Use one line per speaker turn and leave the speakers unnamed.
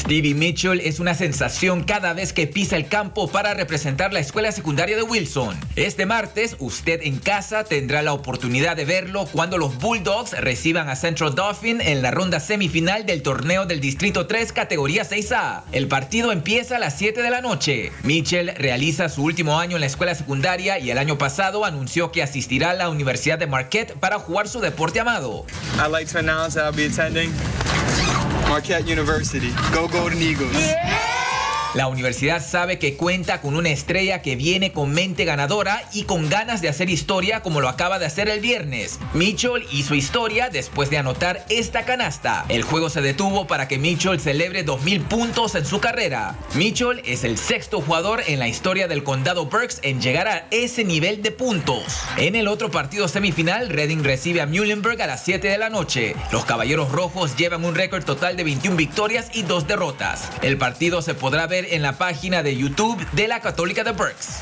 Stevie Mitchell es una sensación cada vez que pisa el campo para representar la escuela secundaria de Wilson. Este martes, usted en casa tendrá la oportunidad de verlo cuando los Bulldogs reciban a Central Dauphin en la ronda semifinal del torneo del Distrito 3 categoría 6A. El partido empieza a las 7 de la noche. Mitchell realiza su último año en la escuela secundaria y el año pasado anunció que asistirá a la Universidad de Marquette para jugar su deporte amado.
I'd like to announce that I'll be attending Marquette University. Go Golden Eagles.
Yeah. La universidad sabe que cuenta con una estrella que viene con mente ganadora y con ganas de hacer historia como lo acaba de hacer el viernes. Mitchell hizo historia después de anotar esta canasta. El juego se detuvo para que Mitchell celebre 2000 puntos en su carrera. Mitchell es el sexto jugador en la historia del condado Berks en llegar a ese nivel de puntos. En el otro partido semifinal, Reading recibe a Muhlenberg a las 7 de la noche. Los Caballeros Rojos llevan un récord total de 21 victorias y 2 derrotas. El partido se podrá ver en la página de YouTube de la Católica de Berks.